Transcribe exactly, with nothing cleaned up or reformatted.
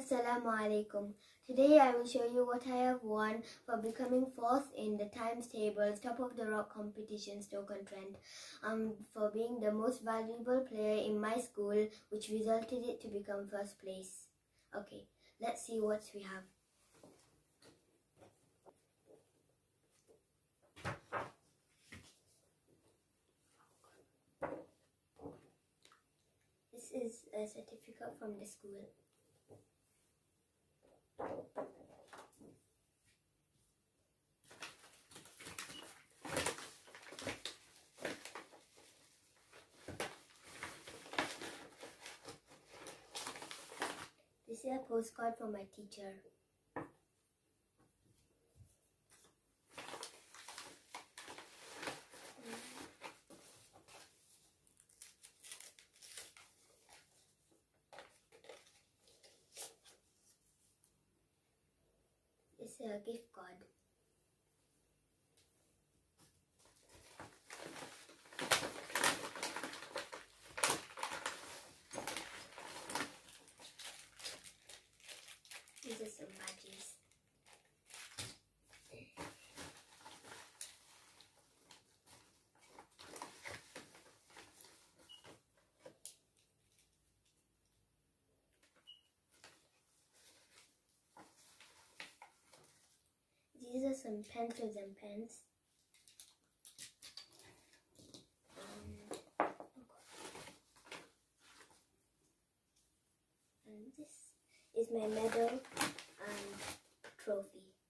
Assalamu alaikum. Today I will show you what I have won for becoming fourth in the times tables top of the rock competition Stoke-on-Trent, um, for being the most valuable player in my school, which resulted it to become first place. Okay, let's see what we have. This is a certificate from the school. This is a postcard from my teacher. This is a gift card. These are some badges. These are some pencils and pens. And, oh and this is my medal and trophy.